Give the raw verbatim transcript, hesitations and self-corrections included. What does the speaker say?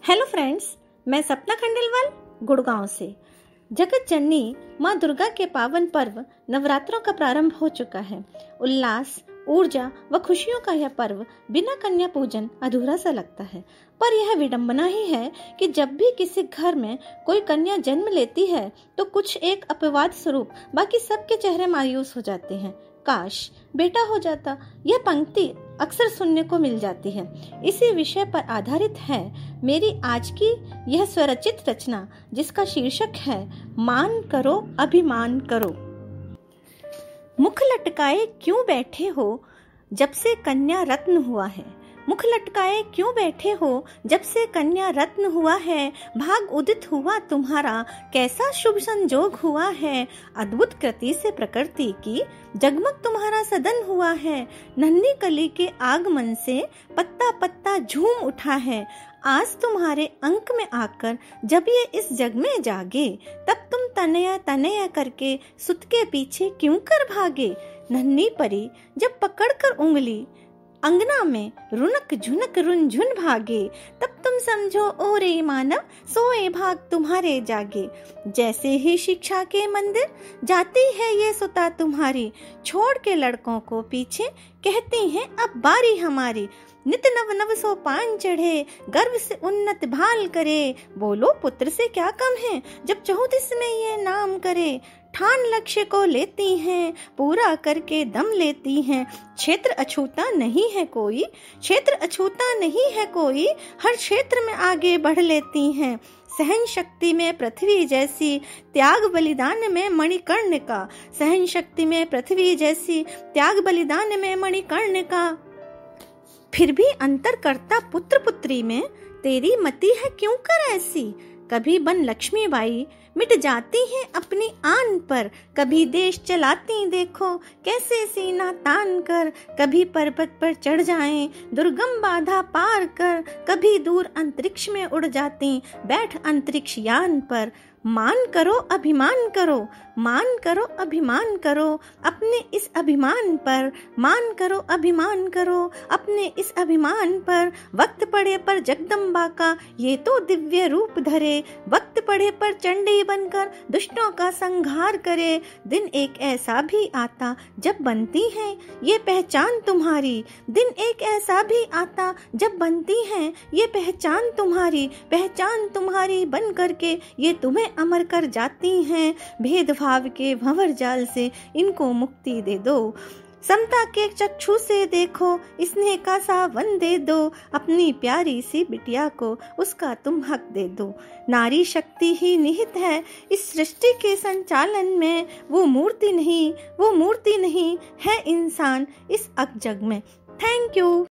Hello friends, मैं सपना खंडेलवाल गुड़गांव से। जगत जननी माँ दुर्गा के पावन पर्व नवरात्रों का प्रारंभ हो चुका है। उल्लास, ऊर्जा व खुशियों का यह पर्व बिना कन्या पूजन अधूरा सा लगता है। पर यह विडंबना ही है कि जब भी किसी घर में कोई कन्या जन्म लेती है तो कुछ एक अपवाद स्वरूप बाकी सबके चेहरे मायूस हो जाते हैं। काश बेटा हो जाता, यह पंक्ति अक्सर सुनने को मिल जाती है। इसी विषय पर आधारित है मेरी आज की यह स्वरचित रचना, जिसका शीर्षक है मान करो अभिमान करो। मुख लटकाए क्यों बैठे हो जब से कन्या रत्न हुआ है। मुख लटकाए क्यों बैठे हो जब से कन्या रत्न हुआ है। भाग उदित हुआ तुम्हारा, कैसा शुभ संजोग हुआ है। अद्भुत कृति से प्रकृति की जगमग तुम्हारा सदन हुआ है। नन्ही कली के आगमन से पत्ता पत्ता झूम उठा है। आज तुम्हारे अंक में आकर जब ये इस जग में जागे, तब तुम तनया तनया करके सुत के पीछे क्यों कर भागे। नन्ही परी जब पकड़ कर उंगली अंगना में रुनक झुनक रुनझुन भागे, तब तुम समझो ओ रे मानव सोए भाग तुम्हारे जागे। जैसे ही शिक्षा के मंदिर जाती है ये सुता तुम्हारी, छोड़ के लड़कों को पीछे कहती हैं अब बारी हमारी। नित नव नव सोपान चढ़े, गर्व से उन्नत भाल करे। बोलो पुत्र से क्या कम है, जब चौतीस में ये नाम करे। ठान लक्ष्य को लेती हैं, पूरा करके दम लेती हैं। क्षेत्र अछूता नहीं है कोई, क्षेत्र अछूता नहीं है कोई, हर क्षेत्र में आगे बढ़ लेती हैं। सहन शक्ति में पृथ्वी जैसी, त्याग बलिदान में मणिकर्ण का। सहन शक्ति में पृथ्वी जैसी, त्याग बलिदान में मणिकर्ण का। फिर भी अंतर करता पुत्र पुत्री में, तेरी मति है क्यों कर ऐसी। कभी बन लक्ष्मीबाई मिट जाती हैं अपनी आन पर, कभी देश चलाती देखो कैसे सीना तान कर। कभी पर्वत पर चढ़ जाएं दुर्गम बाधा पार कर, कभी दूर अंतरिक्ष में उड़ जाती बैठ अंतरिक्ष यान पर। मान करो अभिमान करो, मान करो अभिमान करो अपने इस अभिमान पर। मान करो अभिमान करो अपने इस अभिमान पर। वक्त पड़े पर जगदम्बा का ये तो दिव्य रूप धरे, वक्त पड़े पर चंडी बनकर दुष्टों का संहार करे। दिन एक ऐसा भी आता जब बनती है ये पहचान तुम्हारी, दिन एक ऐसा भी आता जब बनती है ये पहचान तुम्हारी। पहचान तुम्हारी बन करके ये तुम्हें अमर कर जाती हैं। भेदभाव के भंवर जाल से इनको मुक्ति दे दो, समता के चक्षु से देखो स्नेह का सावन दे दो। अपनी प्यारी सी बिटिया को उसका तुम हक दे दो। नारी शक्ति ही निहित है इस सृष्टि के संचालन में, वो मूर्ति नहीं वो मूर्ति नहीं है इंसान इस अक जग में। Thank you.